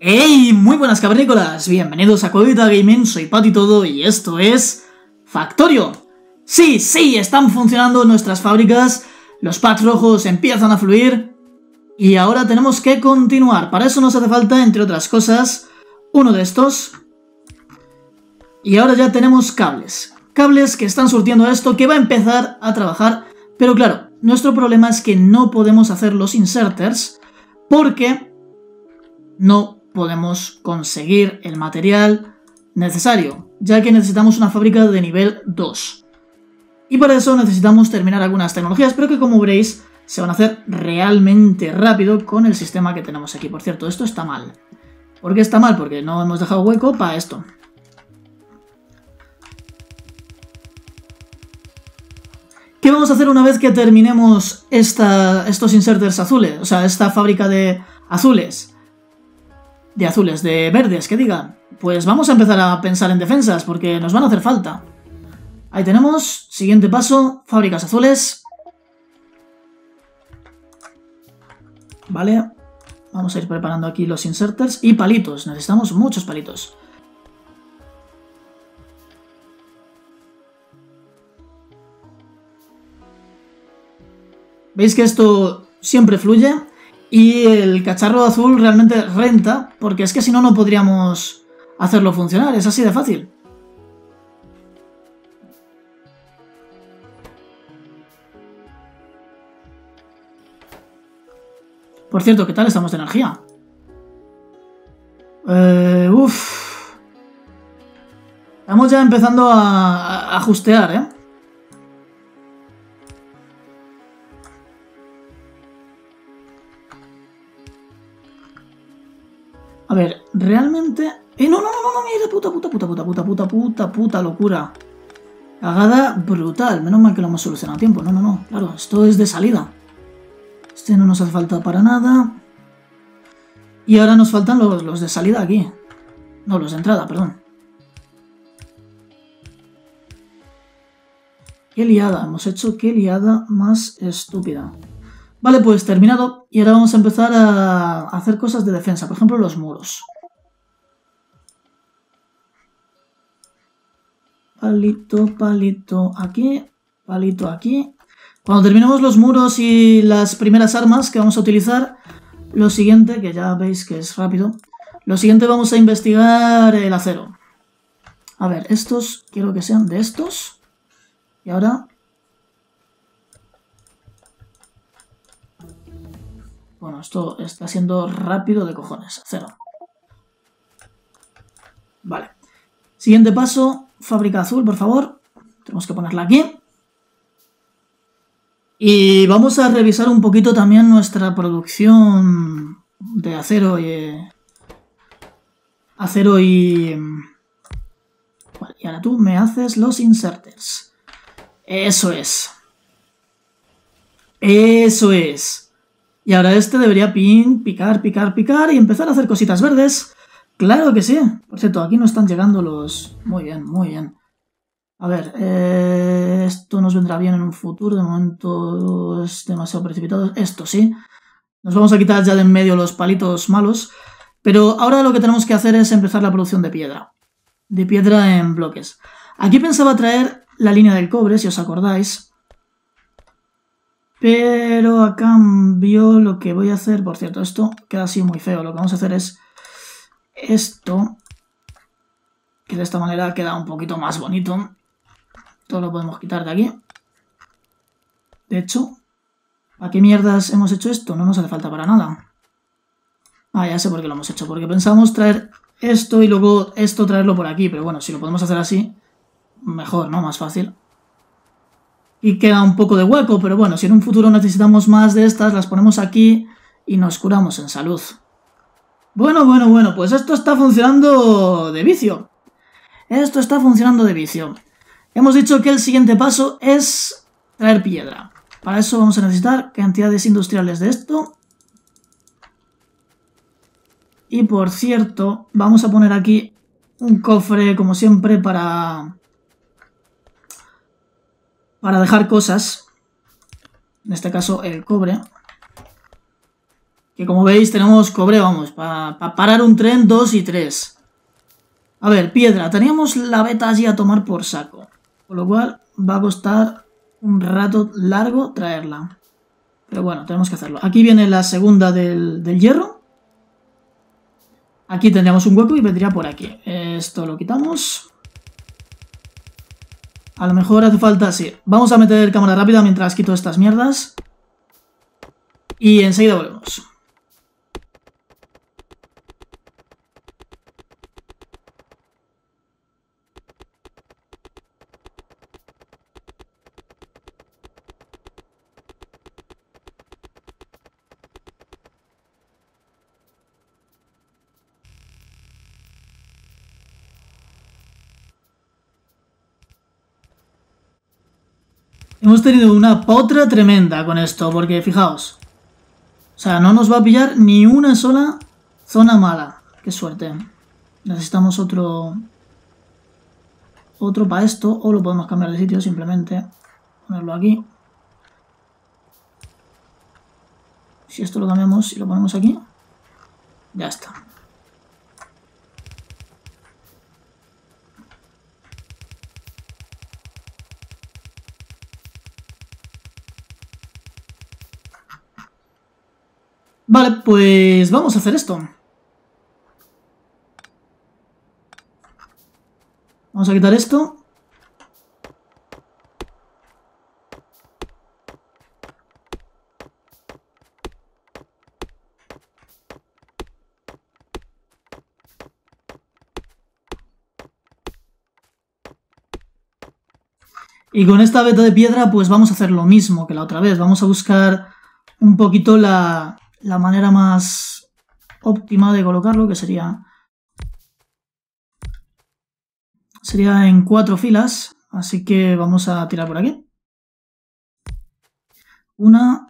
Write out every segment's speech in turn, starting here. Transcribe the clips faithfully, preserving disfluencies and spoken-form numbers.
¡Hey! Muy buenas cavernícolas, bienvenidos a Codita Gaming, soy Pati Todo y esto es Factorio. Sí, sí, están funcionando nuestras fábricas, los packs rojos empiezan a fluir y ahora tenemos que continuar. Para eso nos hace falta, entre otras cosas, uno de estos. Y ahora ya tenemos cables, cables que están surtiendo esto, que va a empezar a trabajar, pero claro, nuestro problema es que no podemos hacer los inserters porque no podemos conseguir el material necesario, ya que necesitamos una fábrica de nivel dos. Y para eso necesitamos terminar algunas tecnologías, pero que como veréis se van a hacer realmente rápido con el sistema que tenemos aquí. Por cierto, esto está mal. ¿Por qué está mal? Porque no hemos dejado hueco para esto. ¿Qué vamos a hacer una vez que terminemos esta, estos inserters azules? O sea, esta fábrica de azules. De azules, de verdes, que diga. Pues vamos a empezar a pensar en defensas, porque nos van a hacer falta. Ahí tenemos, siguiente paso, fábricas azules. Vale, vamos a ir preparando aquí los inserters y palitos, necesitamos muchos palitos. ¿Veis que esto siempre fluye? Y el cacharro azul realmente renta, porque es que si no, no podríamos hacerlo funcionar, es así de fácil. Por cierto, ¿qué tal estamos de energía? Eh, Uff. Estamos ya empezando a, a ajustear, ¿eh? A ver, realmente... ¡Eh, no, no, no, no! ¡Mira, puta, puta, puta, puta, puta, puta, puta, puta locura! Cagada brutal. Menos mal que lo hemos solucionado a tiempo. No, no, no. Claro, esto es de salida. Este no nos hace falta para nada. Y ahora nos faltan los, los de salida aquí. No, los de entrada, perdón. Qué liada hemos hecho, qué liada más estúpida. Vale, pues terminado. Y ahora vamos a empezar a hacer cosas de defensa. Por ejemplo, los muros. Palito, palito aquí. Palito aquí. Cuando terminemos los muros y las primeras armas que vamos a utilizar, lo siguiente, que ya veis que es rápido, lo siguiente vamos a investigar el acero. A ver, estos quiero que sean de estos. Y ahora... Bueno, esto está siendo rápido de cojones. Cero. Vale. Siguiente paso. Fábrica azul, por favor. Tenemos que ponerla aquí. Y vamos a revisar un poquito también nuestra producción de acero y... Acero y... Vale, y ahora tú me haces los inserters. Eso es. Eso es. Y ahora este debería pin, picar, picar, picar y empezar a hacer cositas verdes. ¡Claro que sí! Por cierto, aquí no están llegando los... Muy bien, muy bien. A ver, eh, esto nos vendrá bien en un futuro. De momento es demasiado precipitado. Esto sí. Nos vamos a quitar ya de en medio los palitos malos. Pero ahora lo que tenemos que hacer es empezar la producción de piedra. De piedra en bloques. Aquí pensaba traer la línea del cobre, si os acordáis. Pero a cambio lo que voy a hacer... Por cierto, esto queda así muy feo. Lo que vamos a hacer es esto. Que de esta manera queda un poquito más bonito. Todo lo podemos quitar de aquí. De hecho, ¿a qué mierdas hemos hecho esto? No nos hace falta para nada. Ah, ya sé por qué lo hemos hecho. Porque pensamos traer esto y luego esto traerlo por aquí. Pero bueno, si lo podemos hacer así, mejor, ¿no? Más fácil. Y queda un poco de hueco, pero bueno, si en un futuro necesitamos más de estas, las ponemos aquí y nos curamos en salud. Bueno, bueno, bueno, pues esto está funcionando de vicio. Esto está funcionando de vicio. Hemos dicho que el siguiente paso es traer piedra. Para eso vamos a necesitar cantidades industriales de esto. Y por cierto, vamos a poner aquí un cofre, como siempre, para... Para dejar cosas. En este caso, el cobre. Que como veis tenemos cobre, vamos, para pa parar un tren dos y tres. A ver, piedra. Teníamos la beta allí a tomar por saco. Con lo cual va a costar un rato largo traerla. Pero bueno, tenemos que hacerlo. Aquí viene la segunda del, del hierro. Aquí tendríamos un hueco y vendría por aquí. Esto lo quitamos. A lo mejor hace falta, sí. Vamos a meter cámara rápida mientras quito estas mierdas. Y enseguida volvemos. Hemos tenido una potra tremenda con esto, porque fijaos. O sea, no nos va a pillar ni una sola zona mala. Qué suerte. Necesitamos otro... Otro para esto, o lo podemos cambiar de sitio simplemente. Ponerlo aquí. Si esto lo cambiamos y lo ponemos aquí, ya está. Vale, pues vamos a hacer esto. Vamos a quitar esto. Y con esta beta de piedra pues vamos a hacer lo mismo que la otra vez. Vamos a buscar un poquito la, la manera más óptima de colocarlo, que sería... Sería en cuatro filas, así que vamos a tirar por aquí. Una...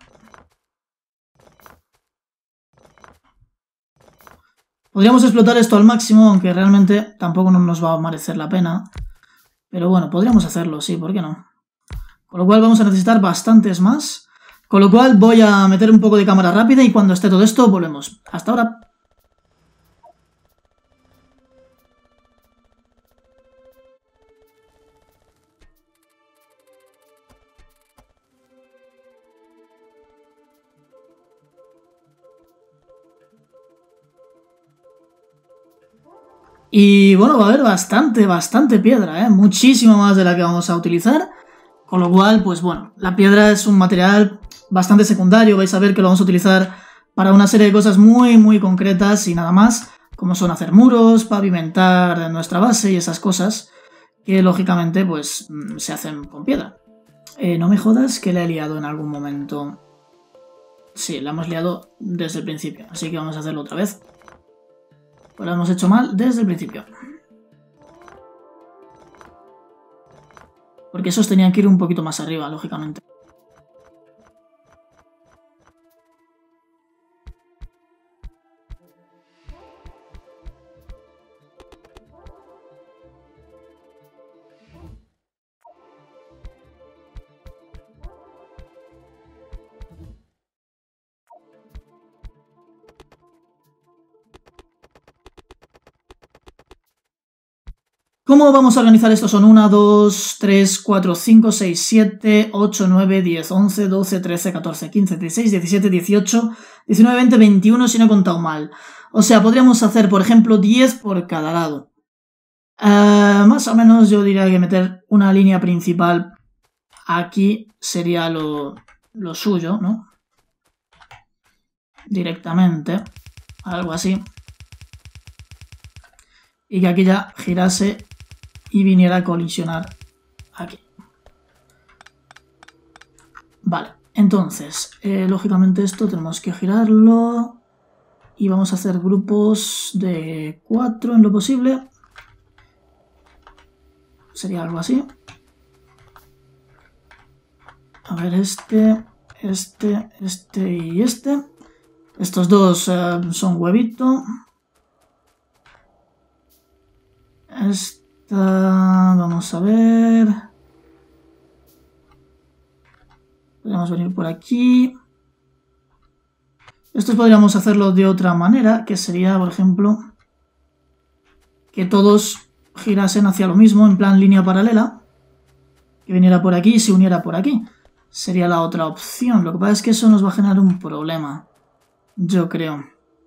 Podríamos explotar esto al máximo, aunque realmente tampoco nos va a merecer la pena. Pero bueno, podríamos hacerlo, sí, ¿por qué no? Con lo cual vamos a necesitar bastantes más. Con lo cual voy a meter un poco de cámara rápida y cuando esté todo esto volvemos. Hasta ahora. Y bueno, va a haber bastante, bastante piedra, ¿eh? Muchísimo más de la que vamos a utilizar. Con lo cual, pues bueno, la piedra es un material bastante secundario. Vais a ver que lo vamos a utilizar para una serie de cosas muy, muy concretas y nada más. Como son hacer muros, pavimentar nuestra base y esas cosas. Que lógicamente, pues, se hacen con piedra. Eh, no me jodas que la he liado en algún momento. Sí, la hemos liado desde el principio. Así que vamos a hacerlo otra vez. Pues lo hemos hecho mal desde el principio. Porque esos tenían que ir un poquito más arriba, lógicamente. ¿Cómo vamos a organizar esto? Son uno, dos, tres, cuatro, cinco, seis, siete, ocho, nueve, diez, once, doce, trece, catorce, quince, dieciséis, diecisiete, dieciocho, diecinueve, veinte, veintiuno si no he contado mal. O sea, podríamos hacer, por ejemplo, diez por cada lado. Uh, más o menos yo diría que meter una línea principal aquí sería lo, lo suyo, ¿no? Directamente. Algo así. Y que aquí ya girase y viniera a colisionar aquí. Vale, entonces, eh, lógicamente esto tenemos que girarlo. Y vamos a hacer grupos de cuatro en lo posible. Sería algo así. A ver, este, este, este y este. Estos dos eh, son huevito. Esta, vamos a ver. Podemos venir por aquí. Esto podríamos hacerlo de otra manera, que sería, por ejemplo, que todos girasen hacia lo mismo, en plan línea paralela, que viniera por aquí y se uniera por aquí. Sería la otra opción. Lo que pasa es que eso nos va a generar un problema, yo creo.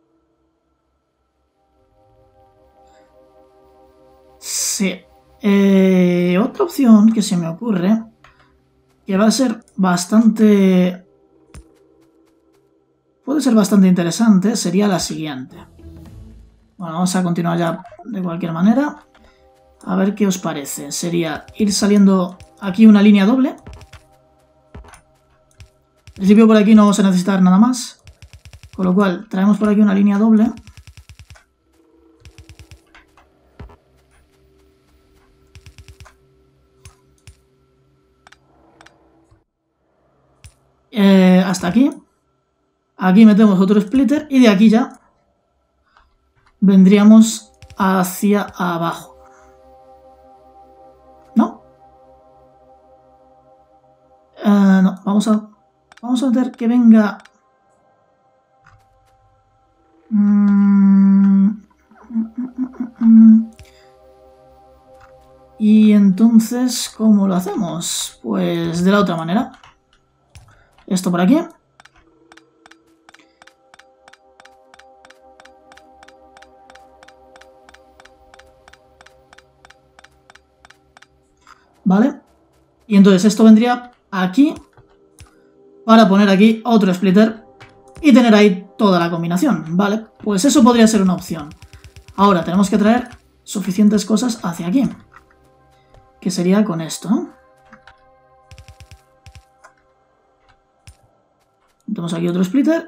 Sí. Eh, otra opción que se me ocurre, que va a ser bastante... puede ser bastante interesante, sería la siguiente. Bueno, vamos a continuar ya de cualquier manera. A ver qué os parece. Sería ir saliendo aquí una línea doble. En principio por aquí no vamos a necesitar nada más. Con lo cual traemos por aquí una línea doble. Eh, hasta aquí. Aquí metemos otro splitter y de aquí ya vendríamos hacia abajo. ¿No? Eh, no, vamos a, vamos a meter que venga... Y entonces, ¿cómo lo hacemos? Pues de la otra manera. Esto por aquí. ¿Vale? Y entonces esto vendría aquí para poner aquí otro splitter y tener ahí toda la combinación, ¿vale? Pues eso podría ser una opción. Ahora tenemos que traer suficientes cosas hacia aquí, que sería con esto, ¿no? Tenemos aquí otro splitter.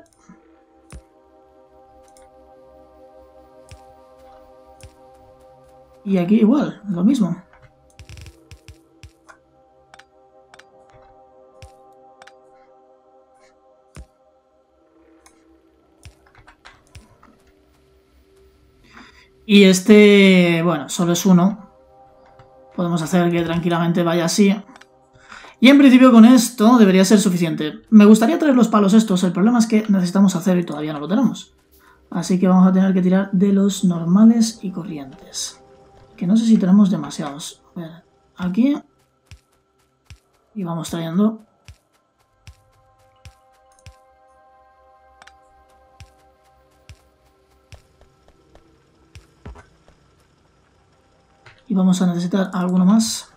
Y aquí igual, lo mismo. Y este, bueno, solo es uno. Podemos hacer que tranquilamente vaya así. Y en principio con esto debería ser suficiente. Me gustaría traer los palos estos, el problema es que necesitamos hacer y todavía no lo tenemos. Así que vamos a tener que tirar de los normales y corrientes. Que no sé si tenemos demasiados. A ver, aquí. Y vamos trayendo. Y vamos a necesitar alguno más.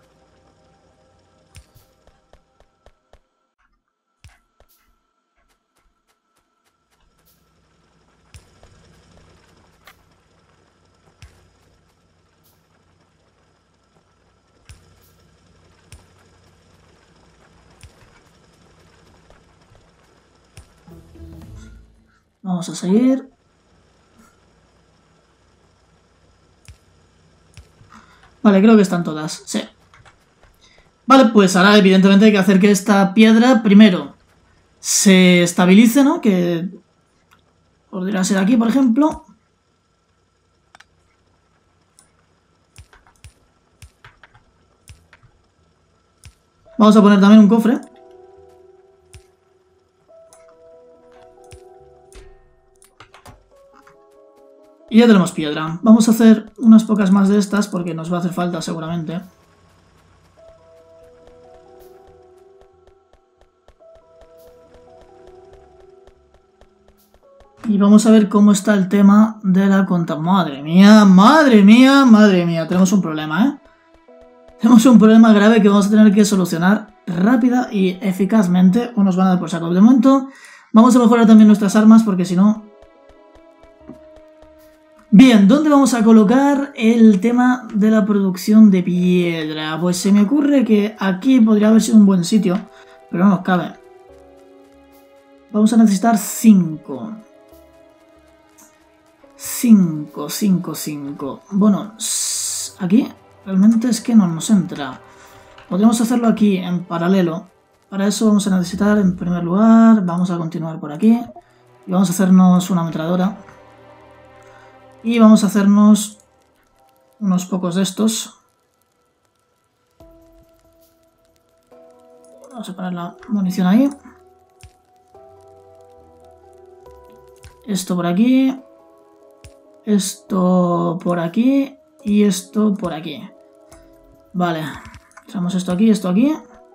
Vamos a seguir. Vale, creo que están todas, sí. Vale, pues ahora evidentemente hay que hacer que esta piedra primero se estabilice, ¿no? Que podría ser aquí, por ejemplo. Vamos a poner también un cofre. Y ya tenemos piedra. Vamos a hacer unas pocas más de estas porque nos va a hacer falta seguramente. Y vamos a ver cómo está el tema de la conta. Madre mía, madre mía, madre mía. Tenemos un problema, ¿eh? Tenemos un problema grave que vamos a tener que solucionar rápida y eficazmente. O nos van a dar por saco. De momento vamos a mejorar también nuestras armas porque si no... Bien, ¿dónde vamos a colocar el tema de la producción de piedra? Pues se me ocurre que aquí podría haber sido un buen sitio, pero no nos cabe. Vamos a necesitar cinco. cinco, cinco, cinco. Bueno, aquí realmente es que no nos entra. Podríamos hacerlo aquí en paralelo. Para eso vamos a necesitar, en primer lugar, vamos a continuar por aquí. Y vamos a hacernos una ametralladora. Y vamos a hacernos unos pocos de estos. Vamos a poner la munición ahí. Esto por aquí. Esto por aquí. Y esto por aquí. Vale. Echamos esto aquí, esto aquí.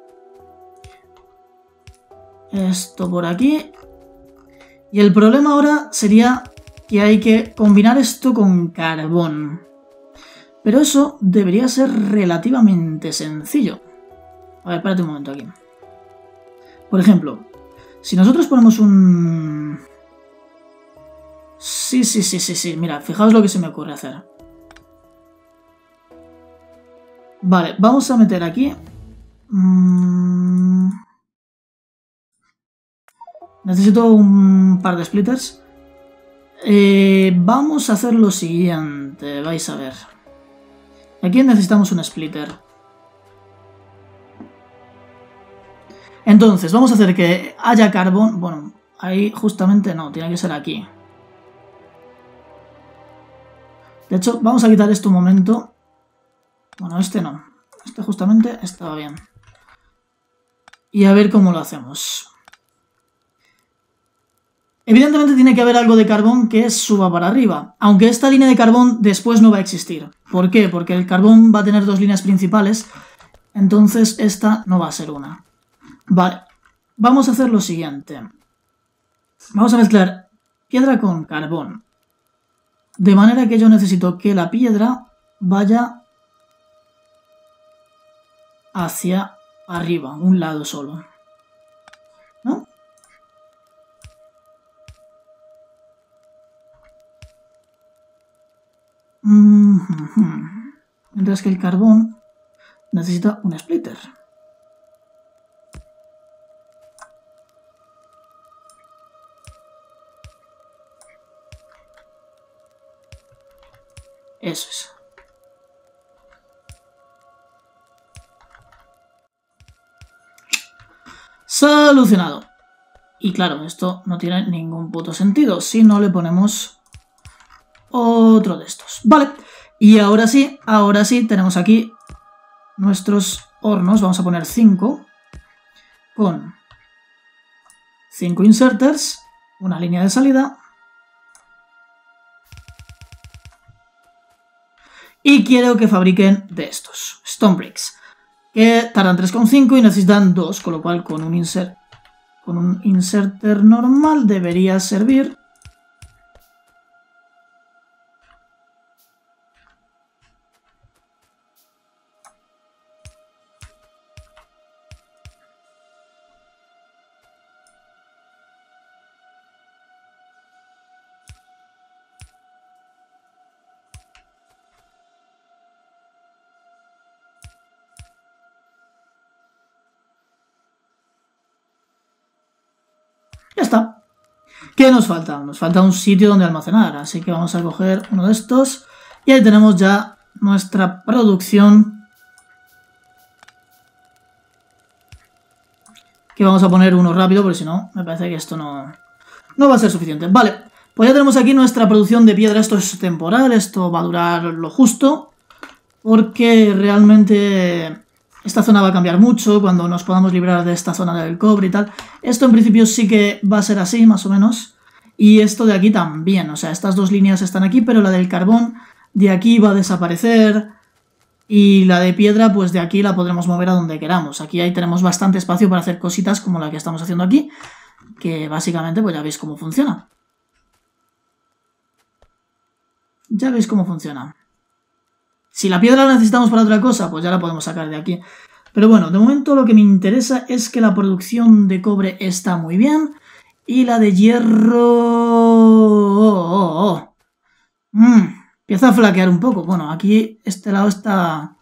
Esto por aquí. Y el problema ahora sería que hay que combinar esto con carbón. Pero eso debería ser relativamente sencillo. A ver, espérate un momento aquí. Por ejemplo, si nosotros ponemos un... Sí, sí, sí, sí, sí. Mira, fijaos lo que se me ocurre hacer. Vale, vamos a meter aquí... Mm... Necesito un par de splitters. Eh, vamos a hacer lo siguiente, vais a ver. Aquí necesitamos un splitter. Entonces, vamos a hacer que haya carbón. Bueno, ahí justamente no, tiene que ser aquí. De hecho, vamos a quitar esto un momento. Bueno, este no. Este justamente estaba bien. Y a ver cómo lo hacemos. Evidentemente tiene que haber algo de carbón que suba para arriba, aunque esta línea de carbón después no va a existir. ¿Por qué? Porque el carbón va a tener dos líneas principales, entonces esta no va a ser una. Vale, vamos a hacer lo siguiente. Vamos a mezclar piedra con carbón, de manera que yo necesito que la piedra vaya hacia arriba, un lado solo, ¿no? Mientras que el carbón necesita un splitter. Eso es. Solucionado. Y claro, esto no tiene ningún puto sentido si no le ponemos otro de estos. Vale. Y ahora sí, ahora sí, tenemos aquí nuestros hornos. Vamos a poner cinco con cinco inserters, una línea de salida. Y quiero que fabriquen de estos, Stone Bricks, que tardan tres coma cinco y necesitan dos, con lo cual con un, insert, con un inserter normal debería servir. Ya está. ¿Qué nos falta? Nos falta un sitio donde almacenar, así que vamos a coger uno de estos y ahí tenemos ya nuestra producción, que vamos a poner uno rápido porque si no me parece que esto no, no va a ser suficiente. Vale, pues ya tenemos aquí nuestra producción de piedra. Esto es temporal, esto va a durar lo justo porque realmente esta zona va a cambiar mucho cuando nos podamos librar de esta zona del cobre y tal. Esto en principio sí que va a ser así, más o menos. Y esto de aquí también. O sea, estas dos líneas están aquí, pero la del carbón de aquí va a desaparecer. Y la de piedra, pues de aquí la podremos mover a donde queramos. Aquí ahí tenemos bastante espacio para hacer cositas como la que estamos haciendo aquí. Que básicamente, pues ya veis cómo funciona. Ya veis cómo funciona. Si la piedra la necesitamos para otra cosa, pues ya la podemos sacar de aquí. Pero bueno, de momento lo que me interesa es que la producción de cobre está muy bien. Y la de hierro... Oh, oh, oh. Mm, empieza a flaquear un poco. Bueno, aquí este lado está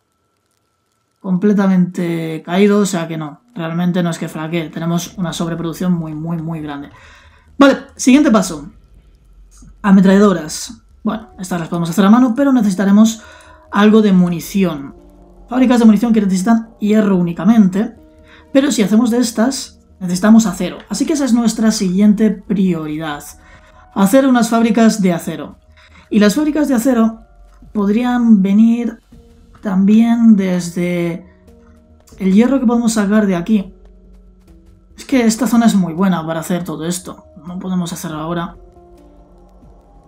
completamente caído, o sea que no. Realmente no es que flaquee. Tenemos una sobreproducción muy, muy, muy grande. Vale, siguiente paso. Ametralladoras. Bueno, estas las podemos hacer a mano, pero necesitaremos algo de munición. Fábricas de munición que necesitan hierro únicamente, pero si hacemos de estas, necesitamos acero. Así que esa es nuestra siguiente prioridad. Hacer unas fábricas de acero. Y las fábricas de acero podrían venir también desde el hierro que podemos sacar de aquí. Es que esta zona es muy buena para hacer todo esto. No podemos hacerlo ahora.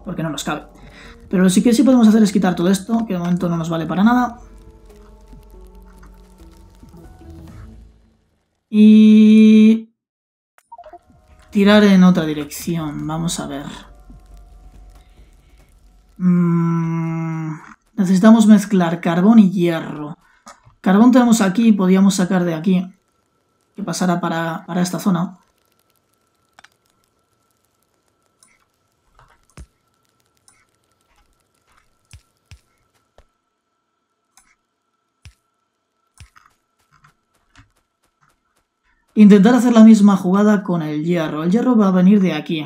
porque no nos cabe. Pero lo sí que sí podemos hacer es quitar todo esto, que de momento no nos vale para nada. Y... tirar en otra dirección, vamos a ver. Mm, necesitamos mezclar carbón y hierro. Carbón tenemos aquí, podríamos sacar de aquí, que pasara para, para esta zona. Intentar hacer la misma jugada con el hierro. El hierro va a venir de aquí.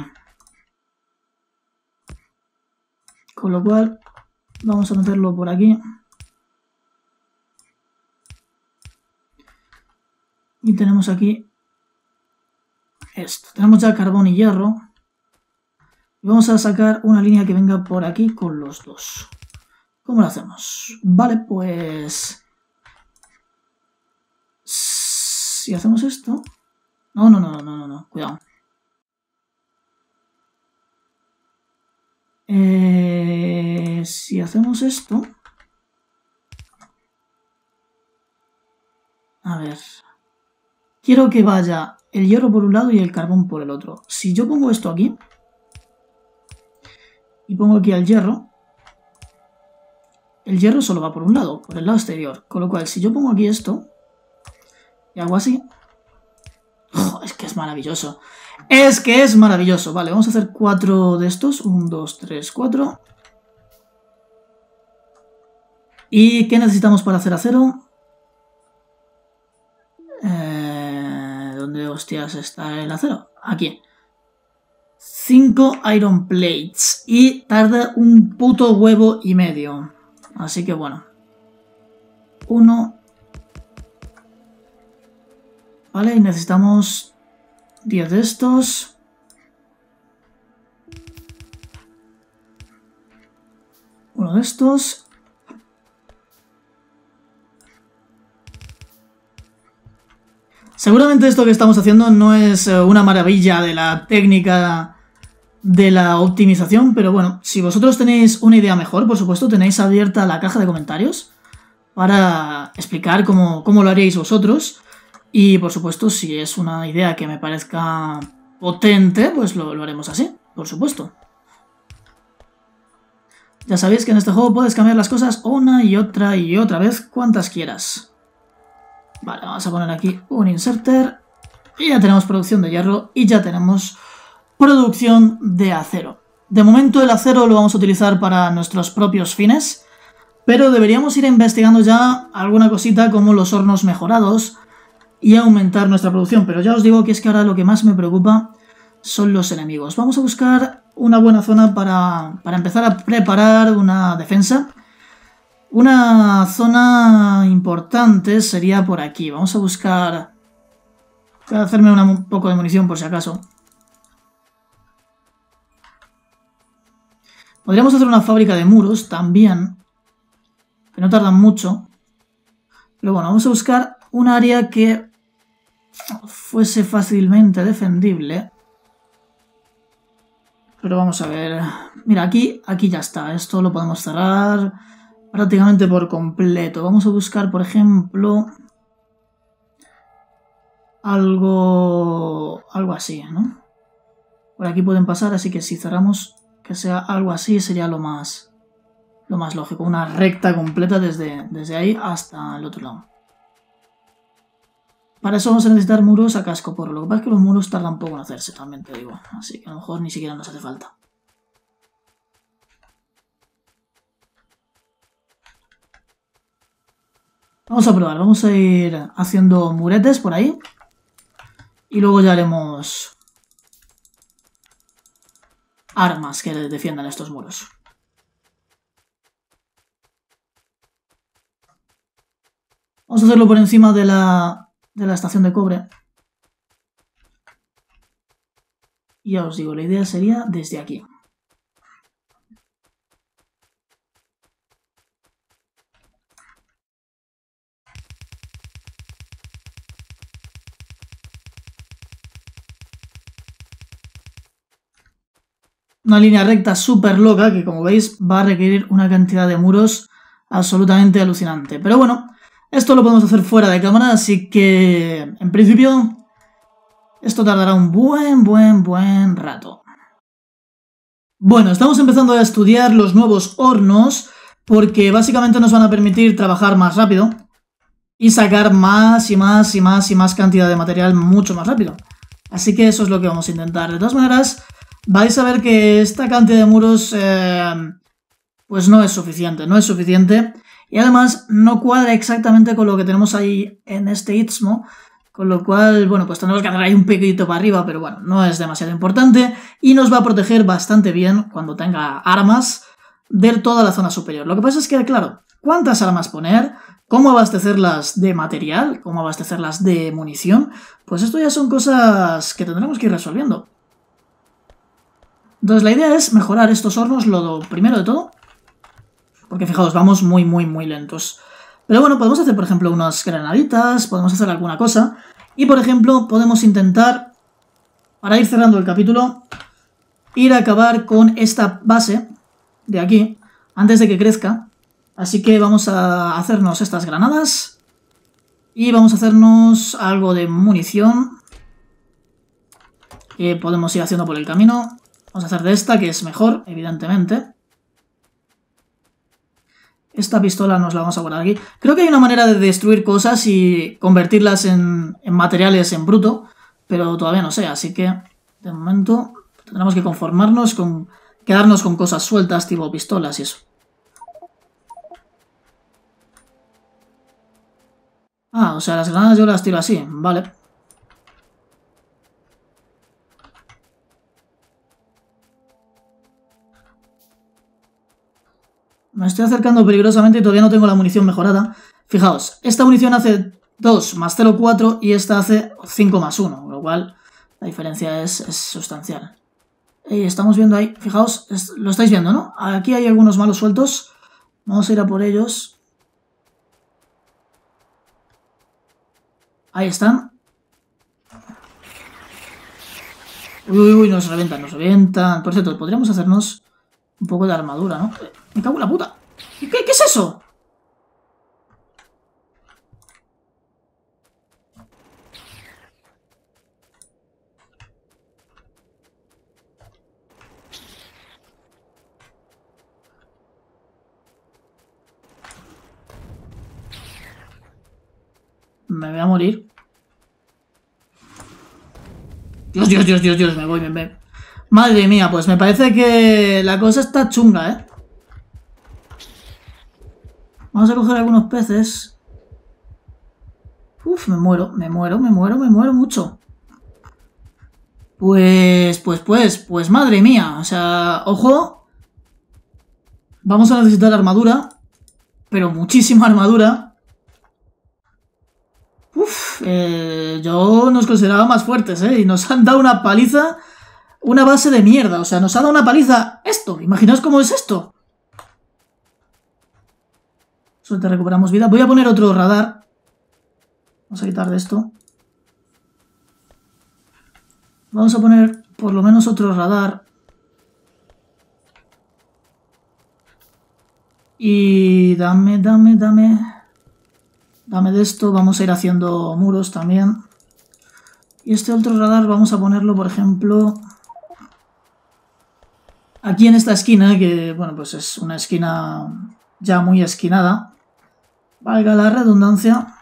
Con lo cual, vamos a meterlo por aquí. Y tenemos aquí esto. Tenemos ya carbón y hierro. Y vamos a sacar una línea que venga por aquí con los dos. ¿Cómo lo hacemos? Vale, pues... si hacemos esto... No, no, no, no, no, no, cuidado. Eh, si hacemos esto... A ver... Quiero que vaya el hierro por un lado y el carbón por el otro. Si yo pongo esto aquí... y pongo aquí el hierro... el hierro solo va por un lado, por el lado exterior. Con lo cual, si yo pongo aquí esto... y hago así... Oh, es que es maravilloso. Es que es maravilloso. Vale, vamos a hacer cuatro de estos. Un, dos, tres, cuatro. ¿Y qué necesitamos para hacer acero? Eh, ¿Dónde hostias está el acero? Aquí. cinco iron plates. Y tarda un puto huevo y medio. Así que bueno. Uno. Vale, y necesitamos diez de estos. Uno de estos. Seguramente esto que estamos haciendo no es una maravilla de la técnica de la optimización, pero bueno, si vosotros tenéis una idea mejor, por supuesto, tenéis abierta la caja de comentarios para explicar cómo, cómo lo haríais vosotros. Y por supuesto, si es una idea que me parezca potente, pues lo, lo haremos así, por supuesto. Ya sabéis que en este juego puedes cambiar las cosas una y otra y otra vez, cuantas quieras. Vale, vamos a poner aquí un inserter. Y ya tenemos producción de hierro y ya tenemos producción de acero. De momento el acero lo vamos a utilizar para nuestros propios fines, pero deberíamos ir investigando ya alguna cosita como los hornos mejorados y aumentar nuestra producción, pero ya os digo que es que ahora lo que más me preocupa son los enemigos. Vamos a buscar una buena zona para, para empezar a preparar una defensa. Una zona importante sería por aquí. Vamos a buscar... voy a hacerme una, un poco de munición por si acaso. Podríamos hacer una fábrica de muros también, que no tardan mucho. Pero bueno, vamos a buscar un área que fuese fácilmente defendible. Pero vamos a ver. Mira, aquí, aquí ya está. Esto lo podemos cerrar prácticamente por completo. Vamos a buscar, por ejemplo, algo, algo así, ¿no? Por aquí pueden pasar, así que si cerramos que sea algo así sería lo más, lo más lógico. Una recta completa desde, desde ahí hasta el otro lado. Para eso vamos a necesitar muros a cascoporro. Lo que pasa es que los muros tardan un poco en hacerse, también te digo. Así que a lo mejor ni siquiera nos hace falta. Vamos a probar. Vamos a ir haciendo muretes por ahí. Y luego ya haremos armas que defiendan estos muros. Vamos a hacerlo por encima de la, de la estación de cobre. Y ya os digo, la idea sería desde aquí. una línea recta súper loca que, como veis, va a requerir una cantidad de muros absolutamente alucinante. Pero bueno, esto lo podemos hacer fuera de cámara, así que, en principio, esto tardará un buen, buen, buen rato. Bueno, estamos empezando a estudiar los nuevos hornos porque básicamente nos van a permitir trabajar más rápido y sacar más y más y más y más cantidad de material mucho más rápido. Así que eso es lo que vamos a intentar. De todas maneras, vais a ver que esta cantidad de muros eh, pues no es suficiente, no es suficiente. Y además no cuadra exactamente con lo que tenemos ahí en este istmo. Con lo cual, bueno, pues tenemos que hacer ahí un poquito para arriba, pero bueno, no es demasiado importante. Y nos va a proteger bastante bien cuando tenga armas de toda la zona superior. Lo que pasa es que, claro, ¿cuántas armas poner? ¿Cómo abastecerlas de material? ¿Cómo abastecerlas de munición? Pues esto ya son cosas que tendremos que ir resolviendo. Entonces la idea es mejorar estos hornos, lo primero de todo. Porque fijaos, vamos muy, muy, muy lentos. Pero bueno, podemos hacer, por ejemplo, unas granaditas, podemos hacer alguna cosa. Y, por ejemplo, podemos intentar, para ir cerrando el capítulo, ir a acabar con esta base de aquí, antes de que crezca. Así que vamos a hacernos estas granadas. Y vamos a hacernos algo de munición, que podemos ir haciendo por el camino. Vamos a hacer de esta, que es mejor, evidentemente. Esta pistola nos la vamos a guardar aquí. Creo que hay una manera de destruir cosas y convertirlas en, en materiales en bruto, pero todavía no sé, así que de momento tendremos que conformarnos con quedarnos con cosas sueltas tipo pistolas y eso. Ah, o sea, las granadas yo las tiro así, vale. Me estoy acercando peligrosamente y todavía no tengo la munición mejorada. Fijaos, esta munición hace dos más cero coma cuatro y esta hace cinco más uno, con lo cual la diferencia es, es sustancial. Y estamos viendo ahí, fijaos, es, lo estáis viendo, ¿no? Aquí hay algunos malos sueltos. Vamos a ir a por ellos. Ahí están. Uy, uy, uy, nos revientan, nos revientan. Por cierto, podríamos hacernos un poco de armadura, ¿no? ¡Me cago en la puta! ¿Qué, qué es eso? Me voy a morir. Dios, Dios, Dios, Dios, Dios, me voy, me voy. Madre mía, pues me parece que la cosa está chunga, ¿eh? Vamos a coger algunos peces. Uf, me muero, me muero, me muero, me muero mucho. Pues, pues, pues, pues madre mía. O sea, ojo. Vamos a necesitar armadura. Pero muchísima armadura. Uf, eh, yo nos consideraba más fuertes, ¿eh? Y nos han dado una paliza... Una base de mierda, o sea, nos ha dado una paliza esto. Imaginaos cómo es esto. Suerte, recuperamos vida. Voy a poner otro radar. Vamos a quitar de esto. Vamos a poner por lo menos otro radar. Y dame, dame, dame. Dame de esto. Vamos a ir haciendo muros también. Y este otro radar vamos a ponerlo, por ejemplo... Aquí en esta esquina, que, bueno, pues es una esquina ya muy esquinada. Valga la redundancia.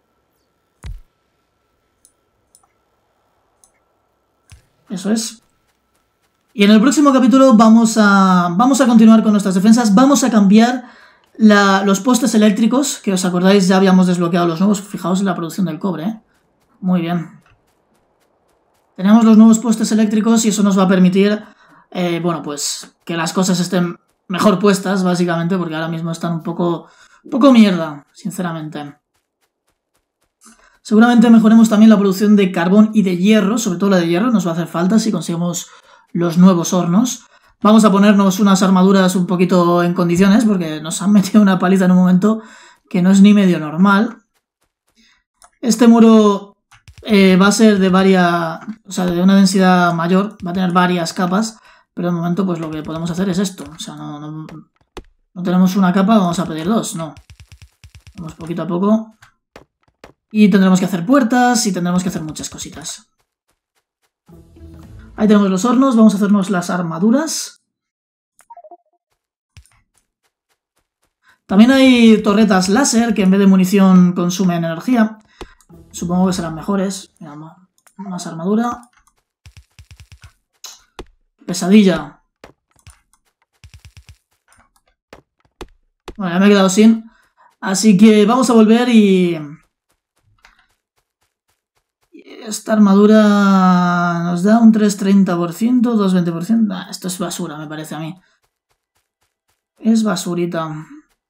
Eso es. Y en el próximo capítulo vamos a, vamos a continuar con nuestras defensas. Vamos a cambiar la, los postes eléctricos, que os acordáis ya habíamos desbloqueado los nuevos. Fijaos en la producción del cobre, ¿eh? Muy bien. Tenemos los nuevos postes eléctricos y eso nos va a permitir... Eh, bueno, pues que las cosas estén mejor puestas, básicamente, porque ahora mismo están un poco, un poco mierda, sinceramente. Seguramente mejoremos también la producción de carbón y de hierro, sobre todo la de hierro, nos va a hacer falta si conseguimos los nuevos hornos. Vamos a ponernos unas armaduras un poquito en condiciones, porque nos han metido una paliza en un momento que no es ni medio normal. Este muro eh, va a ser de varias, o sea, de una densidad mayor, va a tener varias capas. Pero de momento pues lo que podemos hacer es esto. O sea, no, no, no tenemos una capa, vamos a pedir dos, no. Vamos poquito a poco. Y tendremos que hacer puertas y tendremos que hacer muchas cositas. Ahí tenemos los hornos, vamos a hacernos las armaduras. También hay torretas láser que en vez de munición consumen energía. Supongo que serán mejores. Mira, más armadura. Pesadilla. Bueno, ya me he quedado sin. Así que vamos a volver y... Esta armadura nos da un tres treinta por ciento, dos veinte por ciento. Nah, esto es basura, me parece a mí. Es basurita.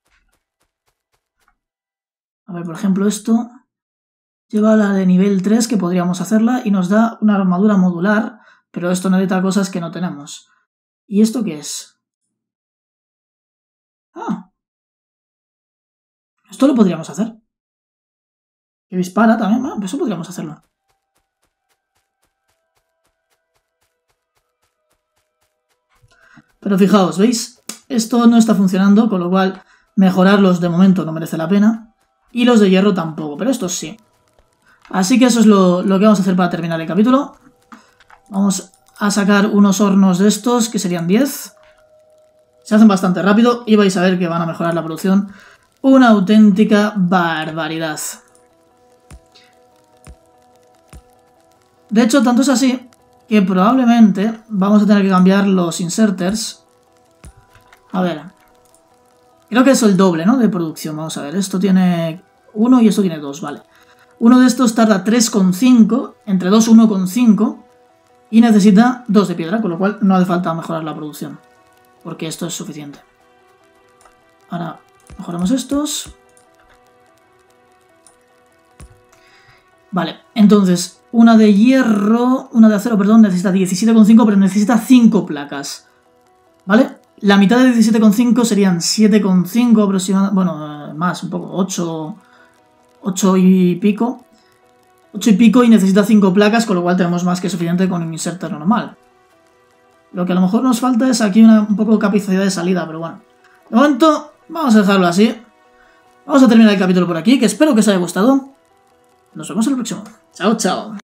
A ver, por ejemplo, esto lleva la de nivel tres, que podríamos hacerla, y nos da una armadura modular, pero esto necesita cosas que no tenemos. ¿Y esto qué es? Ah. Esto lo podríamos hacer. Que dispara también, bueno, eso podríamos hacerlo. Pero fijaos, ¿veis? Esto no está funcionando, con lo cual mejorarlos de momento no merece la pena. Y los de hierro tampoco, pero estos sí. Así que eso es lo, lo que vamos a hacer para terminar el capítulo. Vamos a sacar unos hornos de estos, que serían diez. Se hacen bastante rápido y vais a ver que van a mejorar la producción. Una auténtica barbaridad. De hecho, tanto es así que probablemente vamos a tener que cambiar los inserters. A ver... Creo que es el doble, ¿no? De producción. Vamos a ver, esto tiene uno y esto tiene dos, vale. Uno de estos tarda tres coma cinco, entre dos, uno coma cinco, y necesita dos de piedra, con lo cual no hace falta mejorar la producción, porque esto es suficiente. Ahora mejoramos estos. Vale, entonces, una de hierro, una de acero, perdón, necesita diecisiete coma cinco, pero necesita cinco placas, ¿vale? La mitad de diecisiete coma cinco serían siete coma cinco aproximadamente, bueno, más, un poco, ocho, ocho y pico. ocho y pico y necesita cinco placas, con lo cual tenemos más que suficiente con un inserter normal. Lo que a lo mejor nos falta es aquí una, un poco de capacidad de salida, pero bueno. De momento, vamos a dejarlo así. Vamos a terminar el capítulo por aquí, que espero que os haya gustado. Nos vemos en el próximo. Chao, chao.